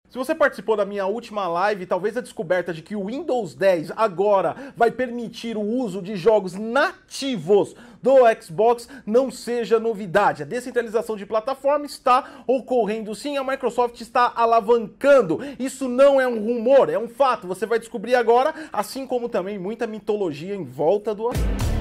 Se você participou da minha última live, talvez a descoberta de que o Windows 10 agora vai permitir o uso de jogos nativos do Xbox não seja novidade. A descentralização de plataforma está ocorrendo sim, a Microsoft está alavancando. Isso não é um rumor, é um fato. Você vai descobrir agora, assim como também muita mitologia em volta do assunto.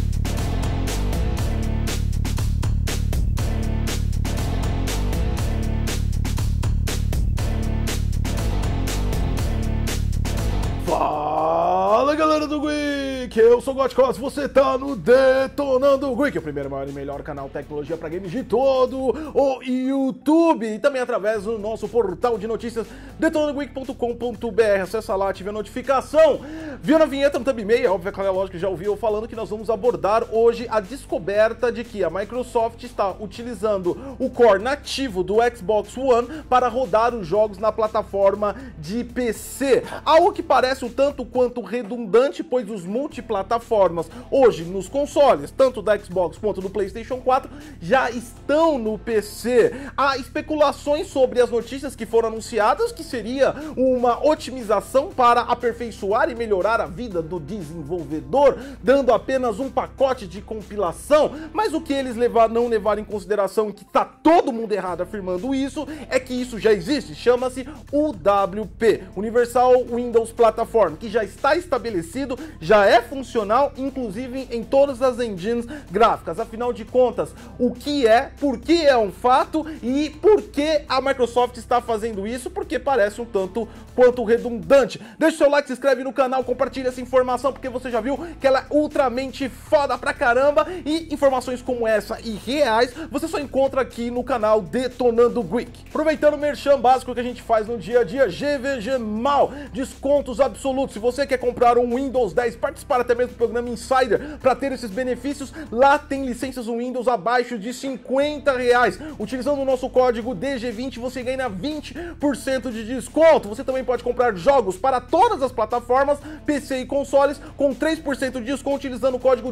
Fala galera do Geek, eu sou o Godcross, você tá no Detonando Geek, o primeiro, maior e melhor canal de tecnologia para games de todo o YouTube e também através do nosso portal de notícias detonandogeek.com.br. Acessa lá, ative a notificação. Viu na vinheta no thumbnail, é óbvio, é lógico que já ouviu eu falando que nós vamos abordar hoje a descoberta de que a Microsoft está utilizando o core nativo do Xbox One para rodar os jogos na plataforma de PC. Algo que parece um tanto quanto redundante, pois os multiplataformas hoje nos consoles, tanto da Xbox quanto do PlayStation 4, já estão no PC. Há especulações sobre as notícias que foram anunciadas que seria uma otimização para aperfeiçoar e melhorar a vida do desenvolvedor, dando apenas um pacote de compilação, mas o que eles não levaram em consideração, que tá todo mundo errado afirmando isso, é que isso já existe, chama-se UWP, Universal Windows Platform, que já está estabelecido, já é funcional, inclusive em todas as engines gráficas. Afinal de contas, o que é, por que é um fato e por que a Microsoft está fazendo isso, porque parece um tanto quanto redundante. Deixa o seu like, se inscreve no canal, compartilha essa informação, porque você já viu que ela é ultramente foda pra caramba, e informações como essa e reais, você só encontra aqui no canal Detonando Geek. Aproveitando o merchan básico que a gente faz no dia a dia, GVG Mal, descontos absolutos. Se você quer comprar um Windows 10, participar até mesmo do programa Insider para ter esses benefícios, lá tem licenças Windows abaixo de R$50. Utilizando o nosso código DG20, você ganha 20% de desconto. Você também pode comprar jogos para todas as plataformas, PC e consoles, com 3% de desconto utilizando o código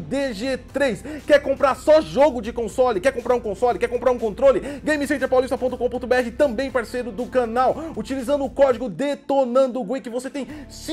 DG3. Quer comprar só jogo de console? Quer comprar um console? Quer comprar um controle? GameCenterPaulista.com.br, também parceiro do canal. Utilizando o código Detonando Geek, você tem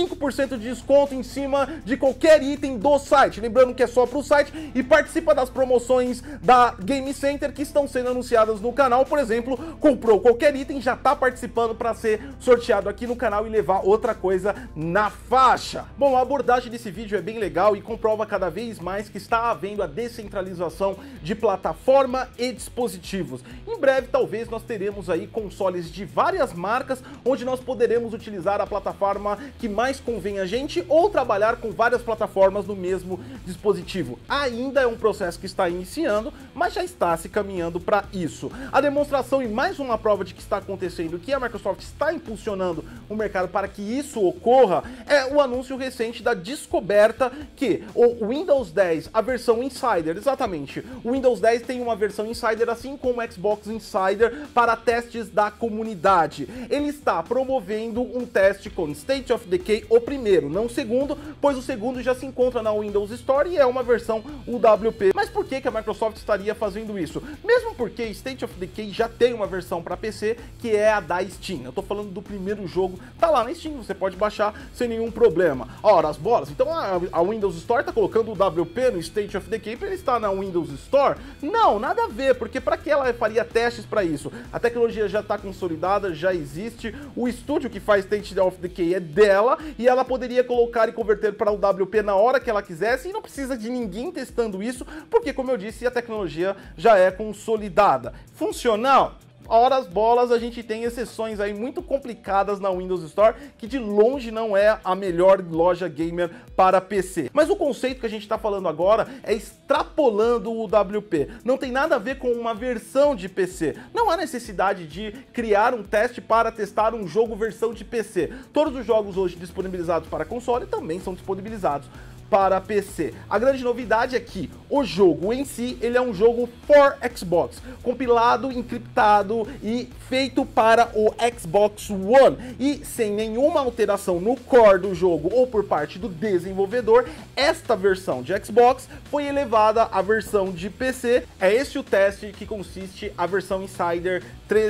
5% de desconto em cima de qualquer item do site. Lembrando que é só pro site, e participa das promoções da Game Center que estão sendo anunciadas no canal. Por exemplo, comprou qualquer item, já tá participando para ser sorteado aqui no canal e levar outra coisa na faixa. Bom, a abordagem desse vídeo é bem legal e comprova cada vez mais que está havendo a descentralização de plataforma e dispositivos. Em breve, talvez, nós teremos aí consoles de várias marcas, onde nós poderemos utilizar a plataforma que mais convém a gente, ou trabalhar com várias plataformas no mesmo dispositivo. Ainda é um processo que está iniciando, mas já está se caminhando para isso. A demonstração e mais uma prova de que está acontecendo, que a Microsoft está impulsionando o mercado para que isso ocorra, é o anúncio recente da descoberta que o Windows 10, a versão Insider, exatamente, o Windows 10 tem uma versão Insider, assim como o Xbox Insider, para testes da comunidade. Ele está promovendo um teste com State of Decay, o primeiro, não o segundo, pois o segundo já se encontra na Windows Store e é uma versão UWP. Mas por que a Microsoft estaria fazendo isso? Mesmo porque State of Decay já tem uma versão para PC, que é a da Steam. Eu tô falando do primeiro jogo, tá lá na Steam, você pode baixar sem nenhum problema. Ora, as bolas, então a Windows Store tá colocando o UWP no State of Decay para ele estar na Windows Store? Não, nada a ver, porque para que ela faria testes para isso? A tecnologia já está consolidada, já existe, o estúdio que faz State of Decay é dela, e ela poderia colocar e converter para o UWP na hora que ela quisesse, e não precisa de ninguém testando isso, porque, como eu disse, a tecnologia já é consolidada. Funcional? Ora as bolas, a gente tem exceções aí muito complicadas na Windows Store, que de longe não é a melhor loja gamer para PC. Mas o conceito que a gente está falando agora é extrapolando o UWP. Não tem nada a ver com uma versão de PC. Não há necessidade de criar um teste para testar um jogo versão de PC. Todos os jogos hoje disponibilizados para console também são disponibilizados para PC. A grande novidade é que o jogo em si, ele é um jogo for Xbox, compilado, encriptado e feito para o Xbox One, e sem nenhuma alteração no core do jogo ou por parte do desenvolvedor, esta versão de Xbox foi elevada à versão de PC. É esse o teste que consiste a versão Insider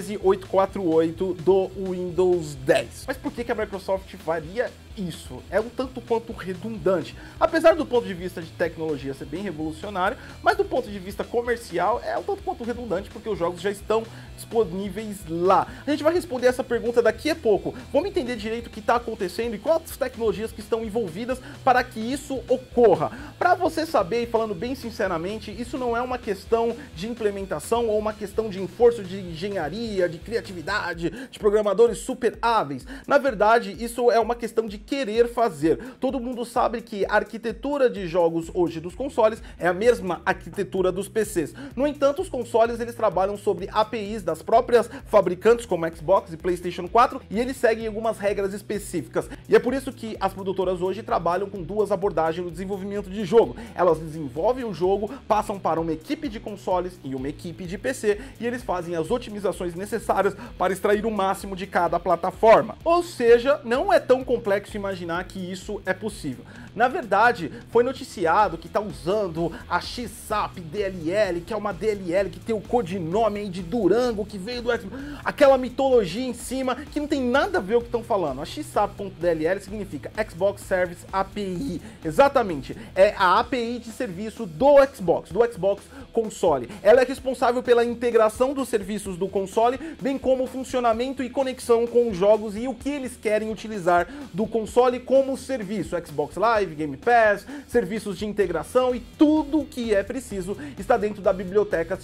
13848 do Windows 10. Mas por que a Microsoft faria isso? É um tanto quanto redundante. Apesar do ponto de vista de tecnologia ser bem revolucionário, mas do ponto de vista comercial é um tanto quanto redundante, porque os jogos já estão disponíveis lá. A gente vai responder essa pergunta daqui a pouco. Vamos entender direito o que está acontecendo e quais as tecnologias que estão envolvidas para que isso ocorra. Para você saber, e falando bem sinceramente, isso não é uma questão de implementação ou uma questão de esforço de engenharia, de criatividade, de programadores super hábeis. Na verdade, isso é uma questão de querer fazer. Todo mundo sabe que a arquitetura de jogos hoje dos consoles é a mesma arquitetura dos PCs. No entanto, os consoles eles trabalham sobre APIs das próprias fabricantes como Xbox e PlayStation 4, e eles seguem algumas regras específicas. E é por isso que as produtoras hoje trabalham com duas abordagens no desenvolvimento de jogo. Elas desenvolvem o jogo, passam para uma equipe de consoles e uma equipe de PC, e eles fazem as otimizações necessárias para extrair o máximo de cada plataforma. Ou seja, não é tão complexo imaginar que isso é possível. Na verdade, foi noticiado que está usando a XSAP DLL, que é uma DLL que tem o codinome aí de Durango, que veio do aquela mitologia em cima, que não tem nada a ver com o que estão falando. A XSAP.dll significa Xbox Service API. Exatamente, é a API de serviço do Xbox console. Ela é responsável pela integração dos serviços do console, bem como o funcionamento e conexão com os jogos e o que eles querem utilizar do console como serviço. Xbox Live, Game Pass, serviços de integração e tudo o que é preciso está dentro da biblioteca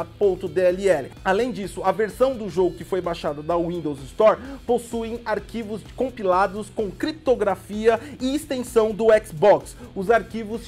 XSAP.dll. Além disso, a versão do jogo que foi baixada da Windows Store possui arquivos compilados com criptografia e extensão do Xbox, os arquivos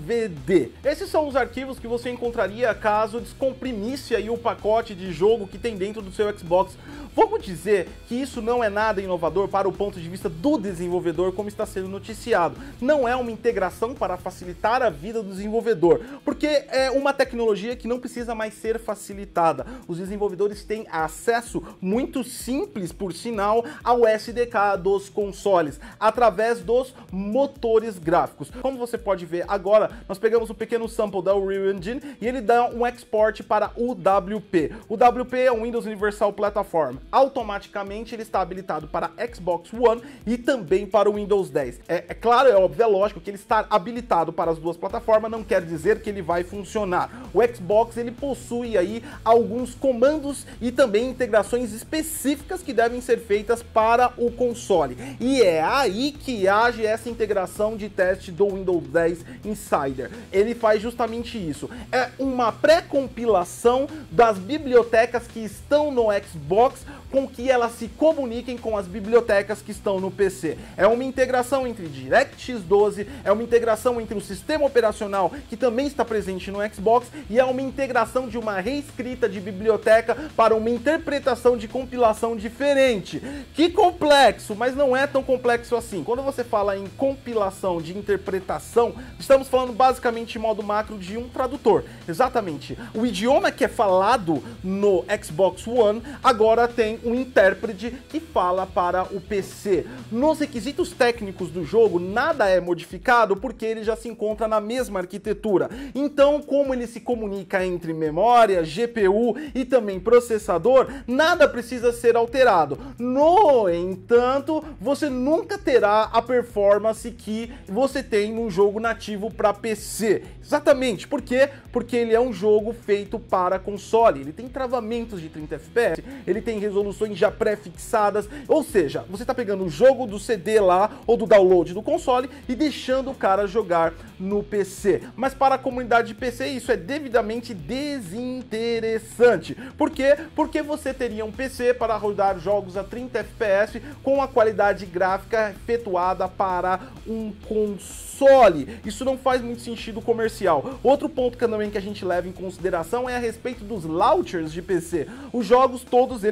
XVD. Esses são os arquivos que você encontraria caso descomprimisse aí o pacote de jogo que tem dentro do seu Xbox. Vamos dizer que isso não é nada inovador para o ponto de vista do desenvolvedor, como está sendo noticiado. Não é uma integração para facilitar a vida do desenvolvedor, porque é uma tecnologia que não precisa mais ser facilitada. Os desenvolvedores têm acesso muito simples, por sinal, ao SDK dos consoles, através dos motores gráficos. Como você pode ver agora, nós pegamos um pequeno sample da Unreal Engine e ele dá um export para o WP. O WP é um Windows Universal Platform. Automaticamente ele está habilitado para Xbox One e também para o Windows 10. É claro, é óbvio, é lógico que ele estar habilitado para as duas plataformas não quer dizer que ele vai funcionar. O Xbox ele possui aí alguns comandos e também integrações específicas que devem ser feitas para o console. E é aí que age essa integração de teste do Windows 10 Insider. Ele faz justamente isso. É uma pré-compilação das bibliotecas que estão no Xbox com que elas se comuniquem com as bibliotecas que estão no PC. É uma integração entre DirectX 12, é uma integração entre o sistema operacional que também está presente no Xbox e é uma integração de uma reescrita de biblioteca para uma interpretação de compilação diferente. Que complexo, mas não é tão complexo assim. Quando você fala em compilação de interpretação, estamos falando basicamente em modo macro de um tradutor. Exatamente. O idioma que é falado no Xbox One agora tem um intérprete que fala para o PC. Nos requisitos técnicos do jogo, nada é modificado porque ele já se encontra na mesma arquitetura. Então, como ele se comunica entre memória, GPU e também processador, nada precisa ser alterado. No entanto, você nunca terá a performance que você tem num jogo nativo para PC. Exatamente. Por quê? Porque ele é um jogo feito para console. Ele tem travamentos de 30 FPS, ele tem resoluções já pré-fixadas, ou seja, você está pegando o jogo do CD lá, ou do download do console, e deixando o cara jogar no PC. Mas para a comunidade de PC, isso é devidamente desinteressante. Por quê? Porque você teria um PC para rodar jogos a 30 FPS com a qualidade gráfica efetuada para um console. Isso não faz muito sentido comercial. Outro ponto também que a gente leva em consideração é a respeito dos launchers de PC. Os jogos todos eles já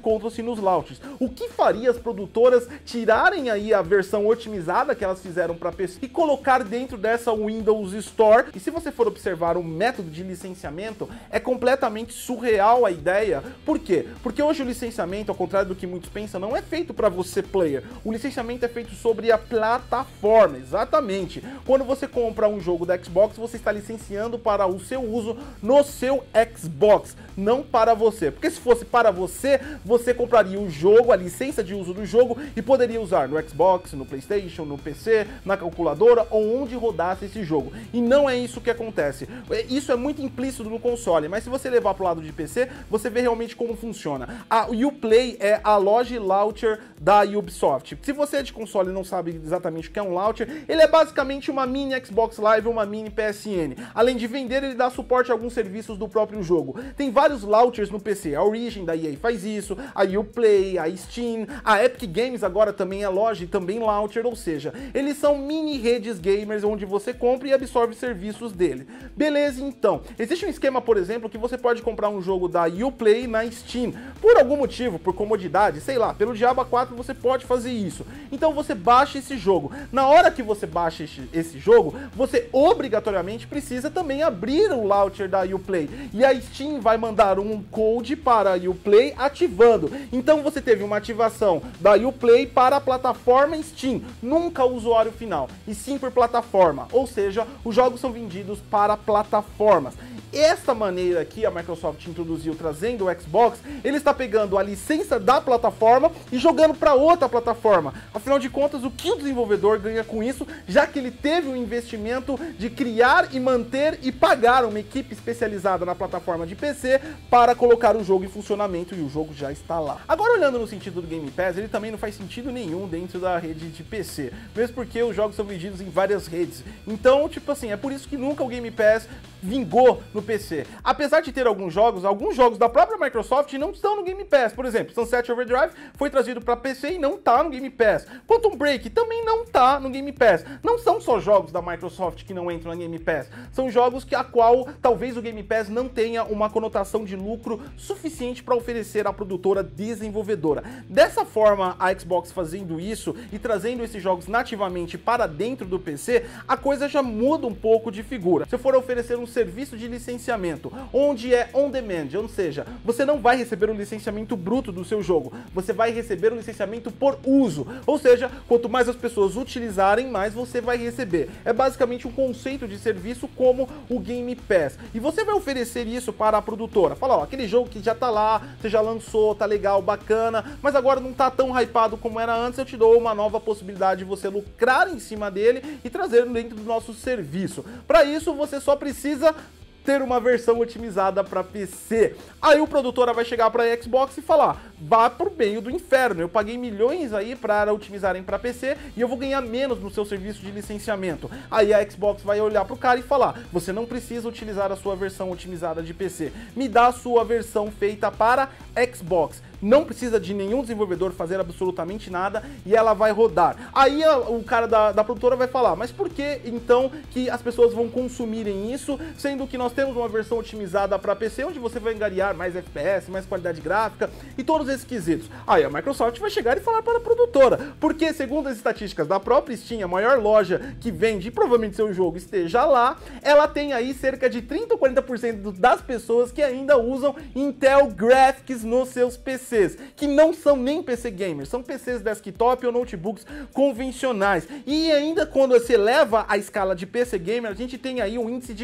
encontram-se nos launchers. O que faria as produtoras tirarem aí a versão otimizada que elas fizeram para PC e colocar dentro dessa Windows Store? E se você for observar o método de licenciamento, é completamente surreal a ideia. Por quê? Porque hoje o licenciamento, ao contrário do que muitos pensam, não é feito para você player. O licenciamento é feito sobre a plataforma, exatamente. Quando você compra um jogo da Xbox, você está licenciando para o seu uso no seu Xbox, não para você. Porque se fosse para você, você compraria o jogo, a licença de uso do jogo e poderia usar no Xbox, no PlayStation, no PC, na calculadora ou onde rodasse esse jogo. E não é isso que acontece. Isso é muito implícito no console, mas se você levar para o lado de PC, você vê realmente como funciona. A Uplay é a loja launcher da Ubisoft. Se você é de console e não sabe exatamente o que é um launcher, ele é basicamente uma mini Xbox Live, uma mini PSN. Além de vender, ele dá suporte a alguns serviços do próprio jogo. Tem vários launchers no PC, a Origin da EA faz isso, a Uplay, a Steam, a Epic Games agora também é loja e também launcher, ou seja, eles são mini redes gamers onde você compra e absorve serviços dele. Beleza, então. Existe um esquema, por exemplo, que você pode comprar um jogo da Uplay na Steam. Por algum motivo, por comodidade, sei lá, pelo Diablo 4 você pode fazer isso. Então você baixa esse jogo. Na hora que você baixa esse jogo, você obrigatoriamente precisa também abrir o launcher da Uplay. E a Steam vai mandar um code para a Uplay ativando. Então você teve uma ativação da Uplay para a plataforma Steam, nunca o usuário final, e sim por plataforma. Ou seja, os jogos são vendidos para plataformas. Esta maneira que a Microsoft introduziu trazendo o Xbox, ele está pegando a licença da plataforma e jogando para outra plataforma. Afinal de contas, o que o desenvolvedor ganha com isso, já que ele teve o investimento de criar e manter e pagar uma equipe especializada na plataforma de PC para colocar o jogo em funcionamento, e o jogo já está lá. Agora, olhando no sentido do Game Pass, ele também não faz sentido nenhum dentro da rede de PC, mesmo porque os jogos são vendidos em várias redes. Então, tipo assim, é por isso que nunca o Game Pass vingou no PC. Apesar de ter alguns jogos da própria Microsoft não estão no Game Pass. Por exemplo, Sunset Overdrive foi trazido para PC e não está no Game Pass. Quantum Break também não está no Game Pass. Não são só jogos da Microsoft que não entram no Game Pass. São jogos a qual talvez o Game Pass não tenha uma conotação de lucro suficiente para oferecer à produtora desenvolvedora. Dessa forma, a Xbox fazendo isso e trazendo esses jogos nativamente para dentro do PC, a coisa já muda um pouco de figura. Se eu for oferecer um serviço de licenciamento, onde é on demand, ou seja, você não vai receber o licenciamento bruto do seu jogo, você vai receber o licenciamento por uso, ou seja, quanto mais as pessoas utilizarem, mais você vai receber. É basicamente um conceito de serviço como o Game Pass, e você vai oferecer isso para a produtora, fala, ó, aquele jogo que já tá lá, você já lançou, tá legal, bacana, mas agora não tá tão hypado como era antes, eu te dou uma nova possibilidade de você lucrar em cima dele e trazer dentro do nosso serviço. Para isso, você só precisa ter uma versão otimizada para PC. Aí o produtora vai chegar para Xbox e falar, vá pro meio do inferno, eu paguei milhões aí para otimizarem para PC e eu vou ganhar menos no seu serviço de licenciamento. Aí a Xbox vai olhar pro cara e falar, você não precisa utilizar a sua versão otimizada de PC, me dá a sua versão feita para Xbox. Não precisa de nenhum desenvolvedor fazer absolutamente nada e ela vai rodar. Aí o cara da produtora vai falar, mas por que então que as pessoas vão consumirem isso, sendo que nós temos uma versão otimizada para PC, onde você vai angariar mais FPS, mais qualidade gráfica e todos esses quesitos. Aí a Microsoft vai chegar e falar para a produtora, porque segundo as estatísticas da própria Steam, a maior loja que vende, e provavelmente seu jogo esteja lá, ela tem aí cerca de 30 ou 40% das pessoas que ainda usam Intel Graphics nos seus PCs, que não são nem PC gamers, são PCs desktop ou notebooks convencionais. E ainda quando você leva a escala de PC gamer, a gente tem aí um índice de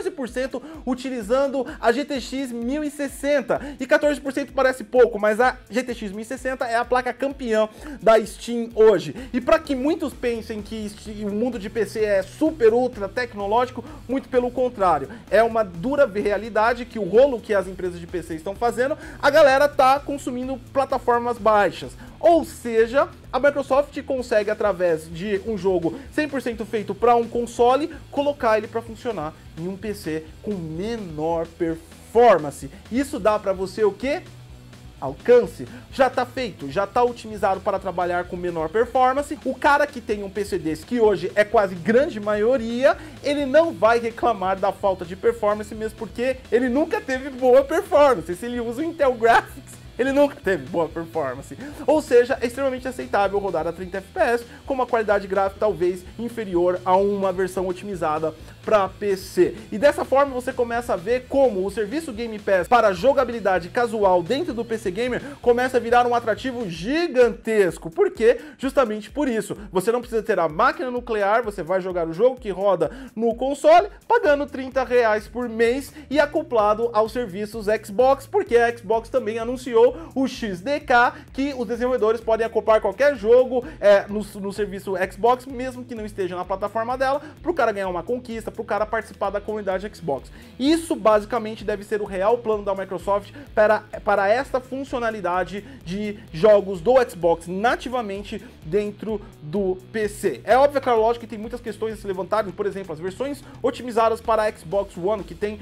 14% utilizando a GTX 1060. E 14% parece pouco, mas a GTX 1060 é a placa campeã da Steam hoje. E para que muitos pensem que o mundo de PC é super ultra tecnológico, muito pelo contrário. É uma dura realidade que o rolo que as empresas de PC estão fazendo, a galera tá consumindo plataformas baixas. Ou seja, a Microsoft consegue, através de um jogo 100% feito para um console, colocar ele para funcionar em um PC com menor performance. Isso dá para você o quê? Alcance. Já está feito, já está otimizado para trabalhar com menor performance. O cara que tem um PC desse, que hoje é quase grande maioria, ele não vai reclamar da falta de performance, mesmo porque ele nunca teve boa performance. Se ele usa o Intel Graphics, ele nunca teve boa performance. Ou seja, é extremamente aceitável rodar a 30 FPS com uma qualidade gráfica talvez inferior a uma versão otimizada para PC. E dessa forma você começa a ver como o serviço Game Pass para jogabilidade casual dentro do PC Gamer começa a virar um atrativo gigantesco. Por quê? Justamente por isso. Você não precisa ter a máquina nuclear, você vai jogar o jogo que roda no console, pagando R$30 por mês e acoplado aos serviços Xbox, porque a Xbox também anunciou o XDK, que os desenvolvedores podem acoplar qualquer jogo no serviço Xbox, mesmo que não esteja na plataforma dela, para o cara ganhar uma conquista, para o cara participar da comunidade Xbox. Isso basicamente deve ser o real plano da Microsoft para esta funcionalidade de jogos do Xbox nativamente dentro do PC. É óbvio, claro, lógico que tem muitas questões a se levantarem, por exemplo, as versões otimizadas para a Xbox One, que tem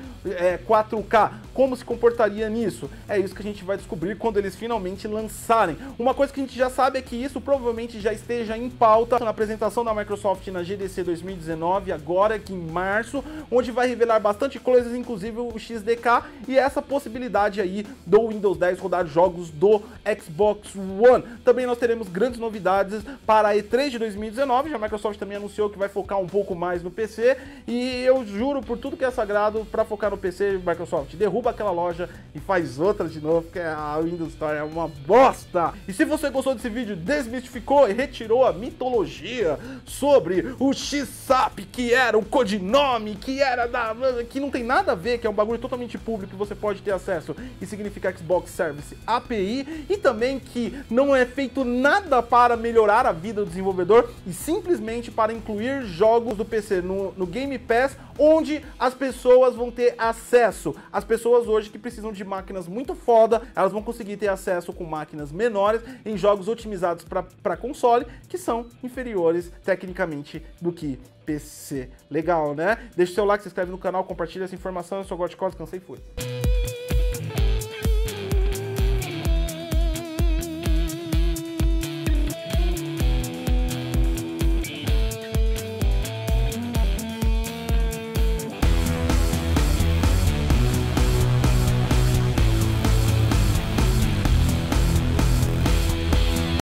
4K, como se comportaria nisso? É isso que a gente vai descobrir quando eles finalmente lançarem. Uma coisa que a gente já sabe é que isso provavelmente já esteja em pauta na apresentação da Microsoft na GDC 2019, agora aqui em março, onde vai revelar bastante coisas, inclusive o XDK e essa possibilidade aí do Windows 10 rodar jogos do Xbox One. Também nós teremos grandes novidades para a E3 de 2019, já a Microsoft também anunciou que vai focar um pouco mais no PC, e eu juro por tudo que é sagrado, para focar no PC, Microsoft, derruba aquela loja e faz outra de novo, porque a Windows Store é uma bosta. E se você gostou desse vídeo, desmistificou e retirou a mitologia sobre o XSAP, que era o codinome, que não tem nada a ver, que é um bagulho totalmente público que você pode ter acesso e significa Xbox Service API, e também que não é feito nada para melhorar a vida do desenvolvedor e simplesmente para incluir jogos do PC no Game Pass, onde as pessoas vão ter acesso. As pessoas hoje que precisam de máquinas muito foda, elas vão conseguir ter acesso com máquinas menores em jogos otimizados para console, que são inferiores tecnicamente do que PC. Legal, né? Deixa o seu like, se inscreve no canal, compartilha essa informação. Eu sou o Gotcos, cansei e fui.